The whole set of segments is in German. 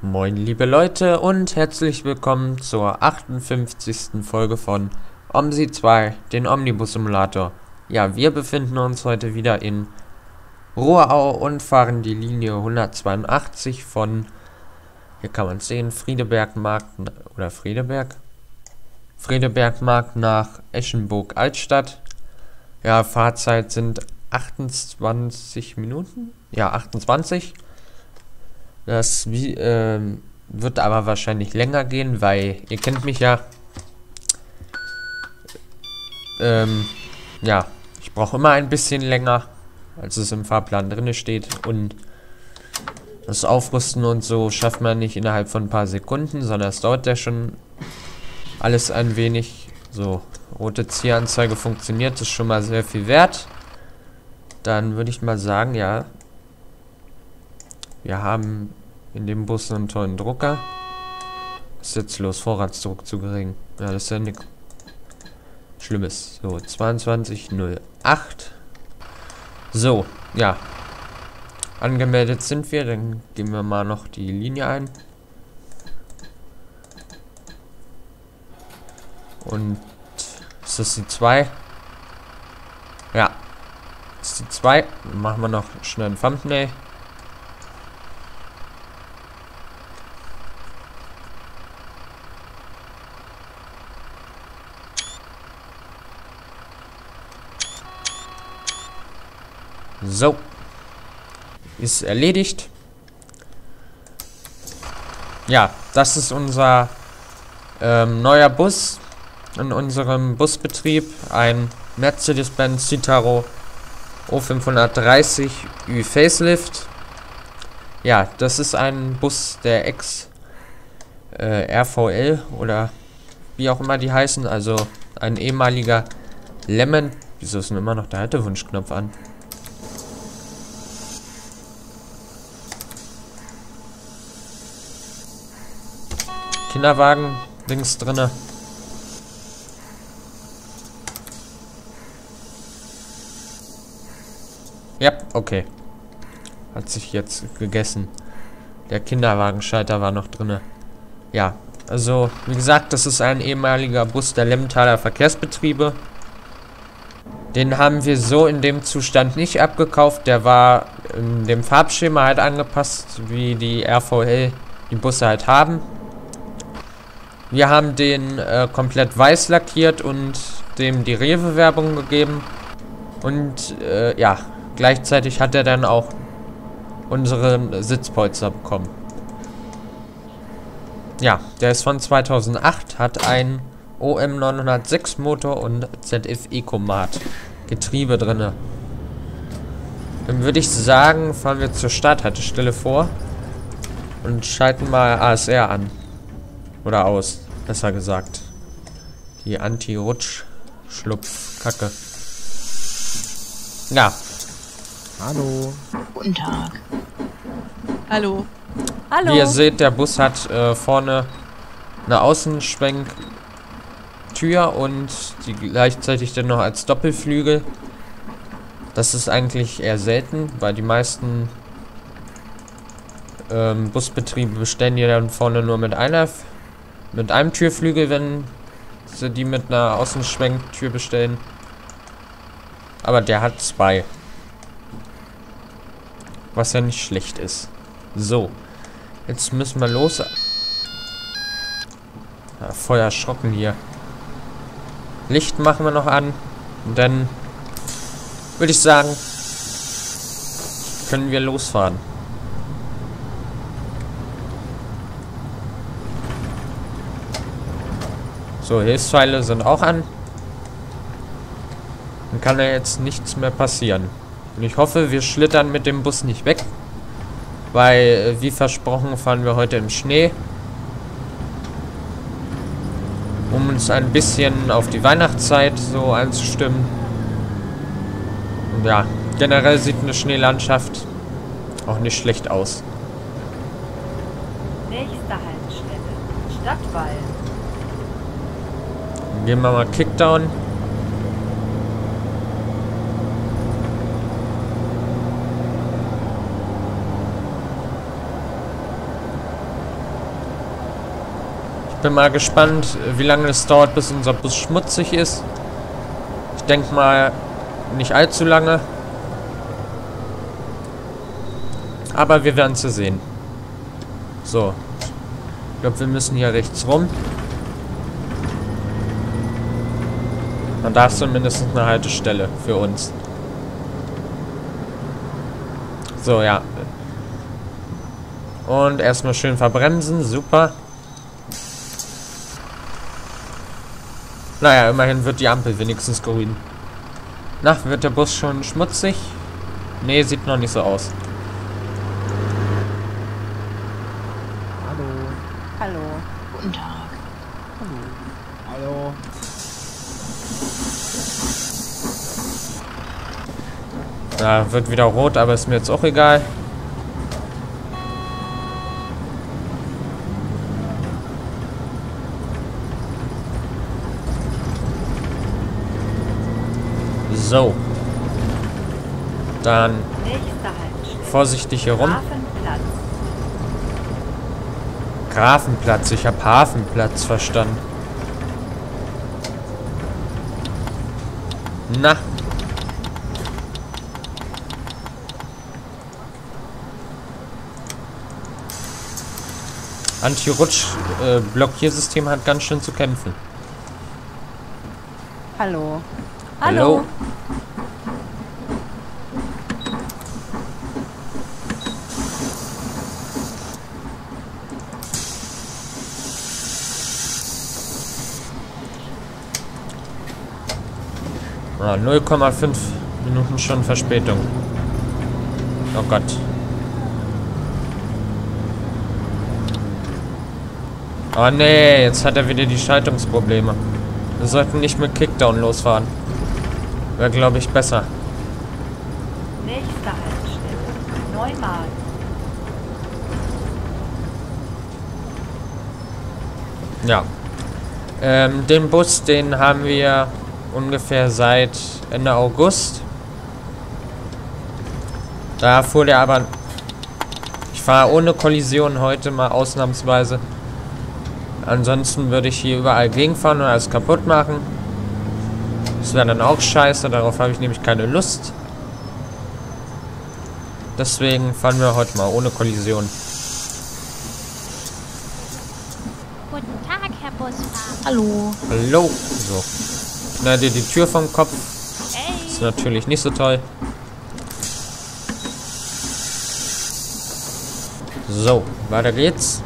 Moin liebe Leute und herzlich willkommen zur 58. Folge von OMSI 2, den Omnibus Simulator. Ja, wir befinden uns heute wieder in Ruhrau und fahren die Linie 182 von, hier kann man sehen, Fredebergmarkt nach Eschenburg-Altstadt. Ja, Fahrzeit sind 28 Minuten, ja 28. Das wird aber wahrscheinlich länger gehen, weil ihr kennt mich ja. Ja, ich brauche immer ein bisschen länger, als es im Fahrplan drin steht. Und das Aufrüsten und so schafft man nicht innerhalb von ein paar Sekunden, sondern es dauert ja schon alles ein wenig. So, rote Zielanzeige funktioniert, ist schon mal sehr viel wert. Dann würde ich mal sagen, ja. Wir haben in dem Bus einen tollen Drucker. Was ist jetzt los? Vorratsdruck zu gering. Ja, das ist ja nichts Schlimmes. So, 22.08. So, ja. Angemeldet sind wir. Dann geben wir mal noch die Linie ein. Und ist das die 2? Ja. Das ist die 2. Dann machen wir noch schnell ein Thumbnail. So. Ist erledigt. Ja, das ist unser neuer Bus in unserem Busbetrieb. Ein Mercedes-Benz Citaro O530 Ü Facelift. Ja, das ist ein Bus der RVL oder wie auch immer die heißen. Also ein ehemaliger Lemon. Wieso ist denn immer noch der Haltewunschknopf an? Kinderwagen links drinne. Ja, okay. Hat sich jetzt gegessen. Der Kinderwagenschalter war noch drinne. Ja, also wie gesagt, das ist ein ehemaliger Bus der Lemmentaler Verkehrsbetriebe. Den haben wir so in dem Zustand nicht abgekauft. Der war in dem Farbschema halt angepasst, wie die RVL die Busse halt haben. Wir haben den komplett weiß lackiert und dem die Rewe-Werbung gegeben. Und ja, gleichzeitig hat er dann auch unsere Sitzpolster bekommen. Ja, der ist von 2008, hat ein OM 906 Motor und ZF Ecomat Getriebe drinne. Dann würde ich sagen, fahren wir zur Starthaltestelle vor und schalten mal ASR an. Oder aus, besser gesagt. Die Anti-Rutsch-Schlupf-Kacke. Ja. Hallo. Guten Tag. Hallo. Hallo. Wie ihr seht, der Bus hat vorne eine Außenschwenktür und die gleichzeitig dann noch als Doppelflügel. Das ist eigentlich eher selten, weil die meisten Busbetriebe bestellen die dann vorne nur mit einem Türflügel, wenn sie die mit einer Außenschwenktür bestellen. Aber der hat 2. Was ja nicht schlecht ist. So. Jetzt müssen wir los. Ja, voll erschrocken hier. Licht machen wir noch an. Und dann würde ich sagen, können wir losfahren. So, Hilfspfeile sind auch an. Dann kann ja jetzt nichts mehr passieren. Und ich hoffe, wir schlittern mit dem Bus nicht weg. Weil, wie versprochen, fahren wir heute im Schnee. Um uns ein bisschen auf die Weihnachtszeit so einzustimmen. Und ja, generell sieht eine Schneelandschaft auch nicht schlecht aus. Nächste Haltestelle. Stadtwald. Gehen wir mal Kickdown. Bin mal gespannt, wie lange es dauert, bis unser Bus schmutzig ist. Ich denke mal, nicht allzu lange. Aber wir werden es ja sehen. So. Ich glaube, wir müssen hier rechts rum. Und da ist zumindest eine Haltestelle für uns. So, ja. Und erstmal schön verbremsen. Super. Naja, immerhin wird die Ampel wenigstens grün. Na, wird der Bus schon schmutzig? Nee, sieht noch nicht so aus. Hallo. Hallo. Guten Tag. Hallo. Hallo. Da wird wieder rot, aber ist mir jetzt auch egal. So. Dann vorsichtig hier rum. Grafenplatz. Ich habe Hafenplatz verstanden. Na. Anti-Rutsch-Blockiersystem hat ganz schön zu kämpfen. Hallo. Hallo. Ah, 0,5 Minuten schon Verspätung. Oh Gott. Oh nee, jetzt hat er wieder die Schaltungsprobleme. Wir sollten nicht mit Kickdown losfahren. Wäre, glaube ich, besser. Nächste Haltestelle. Neumarkt. Ja. Den Bus, den haben wir ungefähr seit Ende August. Da fuhr der aber... Ich fahre ohne Kollision heute mal ausnahmsweise. Ansonsten würde ich hier überall gegenfahren und alles kaputt machen. Das wäre dann auch scheiße, darauf habe ich nämlich keine Lust. Deswegen fahren wir heute mal ohne Kollision. Guten Tag, Herr Busfahrer. Hallo. Hallo. So. Knall dir die Tür vom Kopf. Hey. Ist natürlich nicht so toll. So, weiter geht's.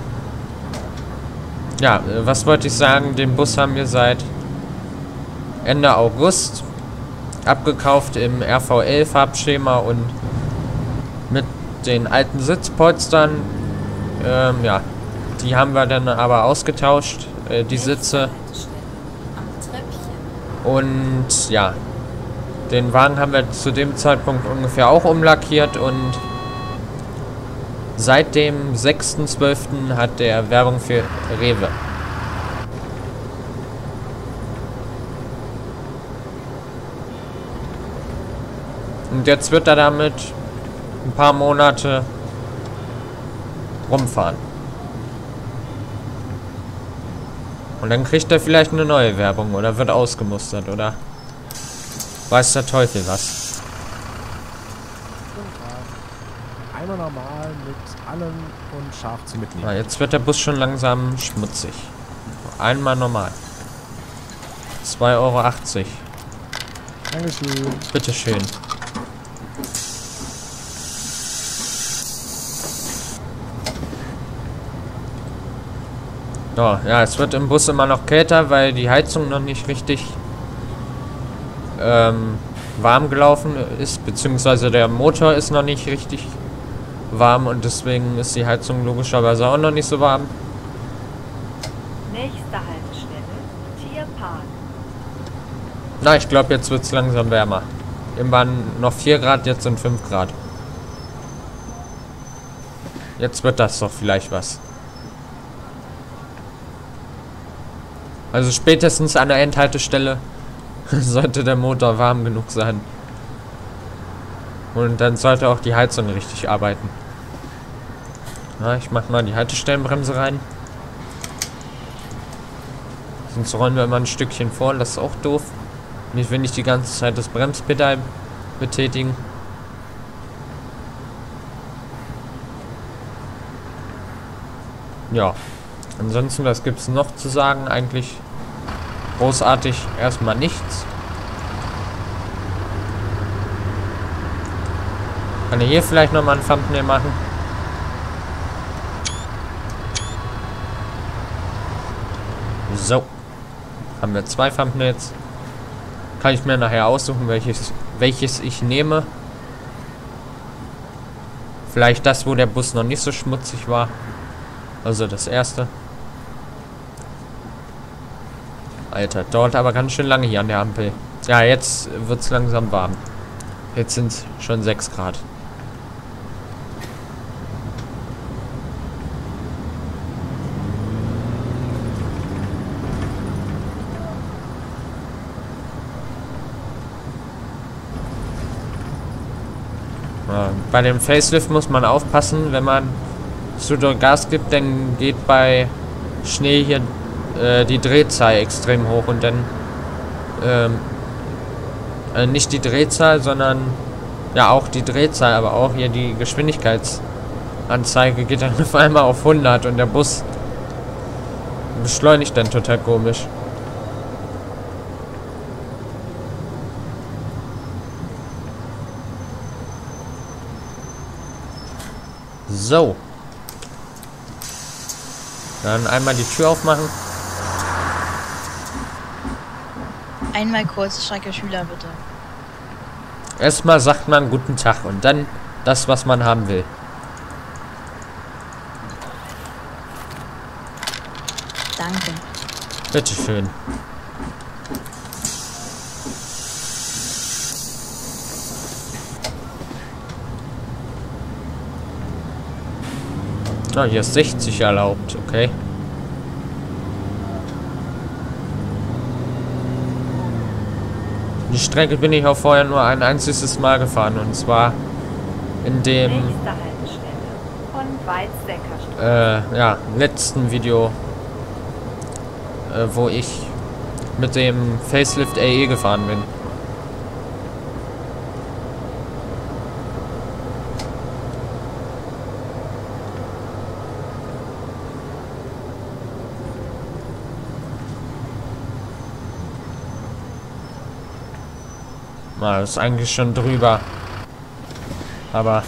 Ja, was wollte ich sagen? Den Bus haben wir seit Ende August abgekauft im RVL-Farbschema und mit den alten Sitzpolstern. Ja, die haben wir dann aber ausgetauscht, die Sitze. Und ja, den Wagen haben wir zu dem Zeitpunkt ungefähr auch umlackiert und seit dem 6.12. hat der Werbung für Rewe. Und jetzt wird er damit ein paar Monate rumfahren. Und dann kriegt er vielleicht eine neue Werbung oder wird ausgemustert oder weiß der Teufel was. Einmal normal mit allem und scharf zu mitnehmen. Ah, jetzt wird der Bus schon langsam schmutzig. Einmal normal. 2,80 Euro. Dankeschön. Bitteschön. Oh, ja, es wird im Bus immer noch kälter, weil die Heizung noch nicht richtig warm gelaufen ist, beziehungsweise der Motor ist noch nicht richtig warm und deswegen ist die Heizung logischerweise auch noch nicht so warm. Nächste Haltestelle. Tierpark. Na, ich glaube, jetzt wird es langsam wärmer. Eben waren noch 4 Grad, jetzt sind 5 Grad. Jetzt wird das doch vielleicht was. Also spätestens an der Endhaltestelle sollte der Motor warm genug sein. Und dann sollte auch die Heizung richtig arbeiten. Na, ich mach mal die Haltestellenbremse rein. Sonst rollen wir immer ein Stückchen vor, das ist auch doof. Ich will nicht die ganze Zeit das Bremspedal betätigen. Ja. Ansonsten, was gibt es noch zu sagen? Eigentlich großartig erstmal nichts. Kann ich hier vielleicht nochmal ein Thumbnail machen? So. Haben wir 2 Thumbnails. Kann ich mir nachher aussuchen, welches ich nehme. Vielleicht das, wo der Bus noch nicht so schmutzig war. Also das erste. Alter, dauert aber ganz schön lange hier an der Ampel. Ja, jetzt wird es langsam warm. Jetzt sind es schon 6 Grad. Ja, bei dem Facelift muss man aufpassen, wenn man zu doll Gas gibt, dann geht bei Schnee hier die Drehzahl extrem hoch und dann nicht die Drehzahl, sondern ja auch die Drehzahl, aber auch hier die Geschwindigkeitsanzeige geht dann auf einmal auf 100 und der Bus beschleunigt dann total komisch. So. Dann einmal die Tür aufmachen. Einmal Kurzstrecke Schüler, bitte. Erstmal sagt man guten Tag und dann das, was man haben will. Danke. Bitteschön. Ah, hier ist 60 erlaubt, okay. Die Strecke bin ich auch vorher nur ein einziges Mal gefahren und zwar in dem Nächste Haltestelle von Weizsäcker. ja, letzten Video, wo ich mit dem Facelift AE gefahren bin. Na, das ist eigentlich schon drüber. Aber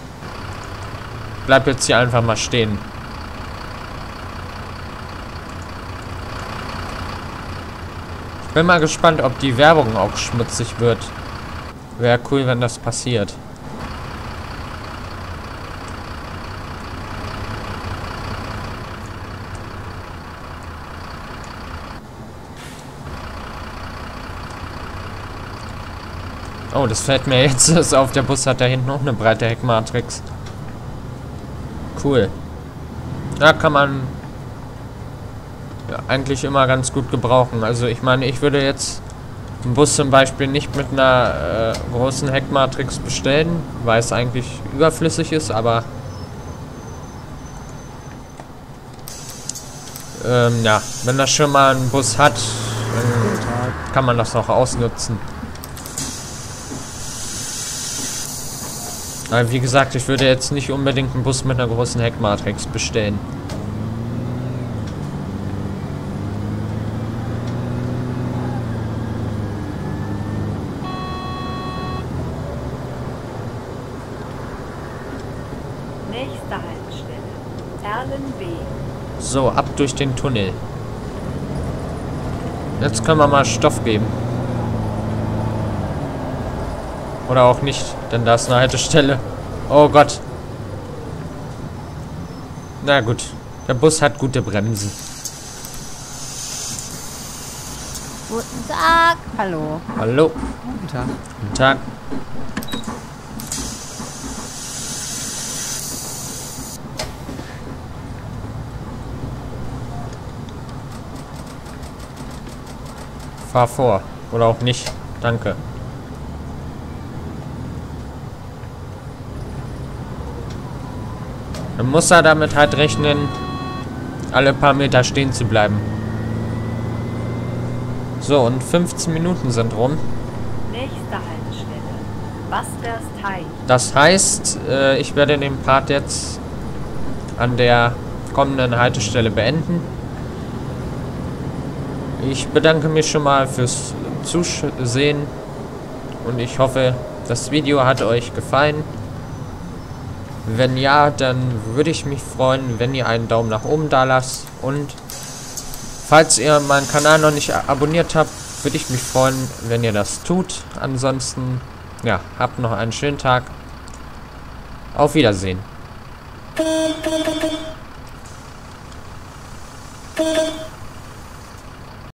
bleib jetzt hier einfach mal stehen. Ich bin mal gespannt, ob die Werbung auch schmutzig wird. Wäre cool, wenn das passiert. Oh, das fällt mir jetzt dass auf. Der Bus hat da hinten noch eine breite Heckmatrix. Cool. Da kann man ja, eigentlich immer ganz gut gebrauchen. Also ich meine, ich würde jetzt einen Bus zum Beispiel nicht mit einer großen Heckmatrix bestellen, weil es eigentlich überflüssig ist, aber ja, wenn das schon mal einen Bus hat, dann kann man das auch ausnutzen. Aber wie gesagt, ich würde jetzt nicht unbedingt einen Bus mit einer großen Heckmatrix bestellen. Nächste Haltestelle Erlenweg. So, ab durch den Tunnel. Jetzt können wir mal Stoff geben. Oder auch nicht, denn da ist eine Haltestelle. Oh Gott. Na gut, der Bus hat gute Bremsen. Guten Tag. Hallo. Hallo. Guten Tag. Guten Tag. Fahr vor. Oder auch nicht. Danke. Man muss da damit halt rechnen, alle paar Meter stehen zu bleiben. So, und 15 Minuten sind rum. Nächste Haltestelle. Busters Teich. Das heißt, ich werde den Part jetzt an der kommenden Haltestelle beenden. Ich bedanke mich schon mal fürs Zusehen und ich hoffe, das Video hat euch gefallen. Wenn ja, dann würde ich mich freuen, wenn ihr einen Daumen nach oben da lasst. Und falls ihr meinen Kanal noch nicht abonniert habt, würde ich mich freuen, wenn ihr das tut. Ansonsten, ja, habt noch einen schönen Tag. Auf Wiedersehen.